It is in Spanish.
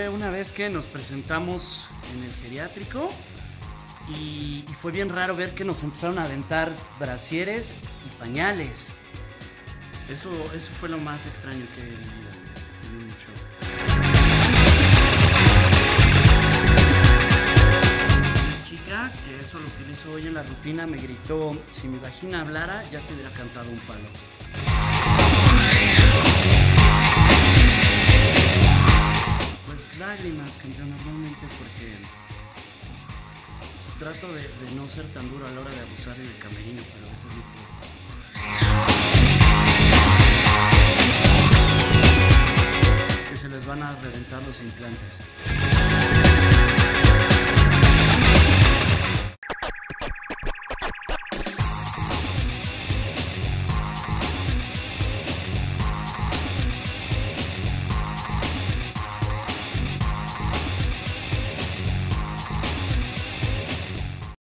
una vez que nos presentamos en el geriátrico y fue bien raro ver que nos empezaron a aventar brasieres y pañales. Eso fue lo más extraño que he vivido en un show. Una chica, que eso lo utilizo hoy en la rutina, me gritó: si mi vagina hablara, ya te hubiera cantado un palo. Pues lágrimas, campeón, normalmente, porque pues, trato de no ser tan duro a la hora de abusar en el camerino, pero a veces no puedo. Que se les van a reventar los implantes.